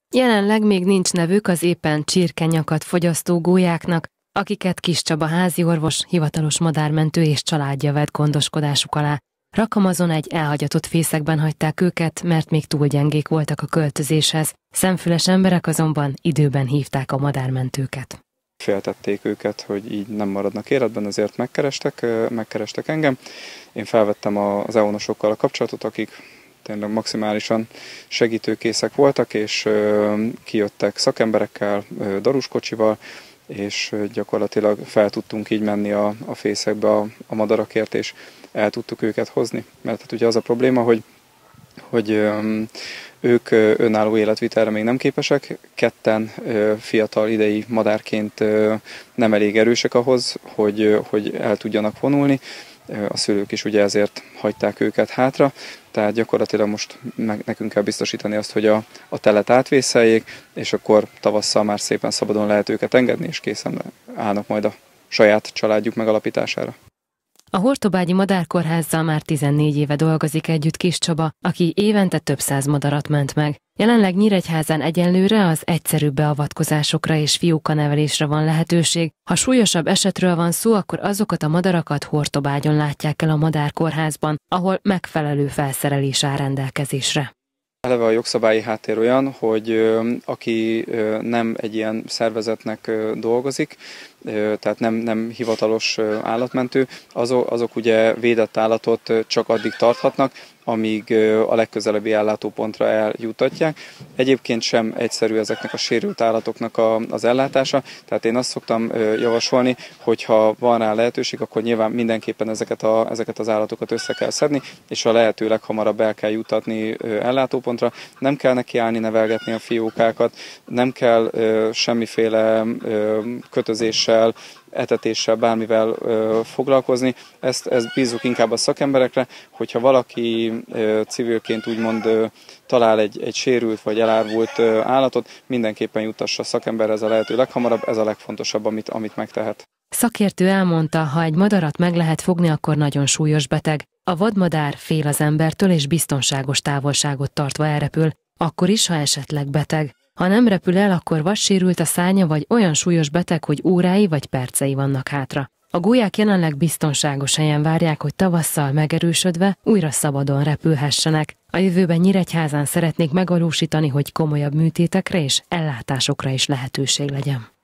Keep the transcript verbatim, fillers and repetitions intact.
Jelenleg még nincs nevük az éppen csirkenyakat fogyasztó gólyáknak, akiket Kiss Csaba háziorvos, hivatalos madármentő és családja vett gondoskodásuk alá. Rakamazon egy elhagyatott fészekben hagyták őket, mert még túl gyengék voltak a költözéshez. Szemfüles emberek azonban időben hívták a madármentőket. Féltették őket, hogy így nem maradnak életben, ezért megkerestek, megkerestek engem. Én felvettem az eonosokkal a kapcsolatot, akik tényleg maximálisan segítőkészek voltak, és kijöttek szakemberekkel, daruskocsival, és gyakorlatilag fel tudtunk így menni a, a fészekbe a, a madarakért, és el tudtuk őket hozni. Mert hát ugye az a probléma, hogy, hogy ők önálló életvitelre még nem képesek, ketten fiatal idei madárként nem elég erősek ahhoz, hogy, hogy el tudjanak vonulni. A szülők is ugye ezért hagyták őket hátra, tehát gyakorlatilag most nekünk kell biztosítani azt, hogy a, a telet átvészeljék, és akkor tavasszal már szépen szabadon lehet őket engedni, és készen állnak majd a saját családjuk megalapítására. A Hortobágyi Madárkórházzal már tizennégy éve dolgozik együtt Kiss Csaba, aki évente több száz madarat ment meg. Jelenleg Nyíregyházán egyenlőre az egyszerűbb beavatkozásokra és fiókanevelésre van lehetőség. Ha súlyosabb esetről van szó, akkor azokat a madarakat Hortobágyon látják el a Madárkórházban, ahol megfelelő felszerelés áll rendelkezésre. Eleve a jogszabályi háttér olyan, hogy aki nem egy ilyen szervezetnek dolgozik, tehát nem, nem hivatalos állatmentő, azok, azok ugye védett állatot csak addig tarthatnak, amíg a legközelebbi ellátópontra eljutatják. Egyébként sem egyszerű ezeknek a sérült állatoknak a, az ellátása, tehát én azt szoktam javasolni, hogy ha van rá lehetőség, akkor nyilván mindenképpen ezeket, a, ezeket az állatokat össze kell szedni, és a lehető leghamarabb el kell jutatni ellátópontra. Nem kell nekiállni, nevelgetni a fiókákat, nem kell semmiféle kötözéssel, etetéssel, bármivel ö, foglalkozni. Ezt, ezt bízzuk inkább a szakemberekre, hogyha valaki ö, civilként úgymond ö, talál egy, egy sérült vagy elárvult ö, állatot, mindenképpen juttassa a szakemberhez a lehető leghamarabb, ez a legfontosabb, amit, amit megtehet. Szakértő elmondta, ha egy madarat meg lehet fogni, akkor nagyon súlyos beteg. A vadmadár fél az embertől és biztonságos távolságot tartva elrepül, akkor is, ha esetleg beteg. Ha nem repül el, akkor vagy sérült a szárnya, vagy olyan súlyos beteg, hogy órái vagy percei vannak hátra. A gólyák jelenleg biztonságos helyen várják, hogy tavasszal megerősödve újra szabadon repülhessenek. A jövőben Nyíregyházán szeretnék megvalósítani, hogy komolyabb műtétekre és ellátásokra is lehetőség legyen.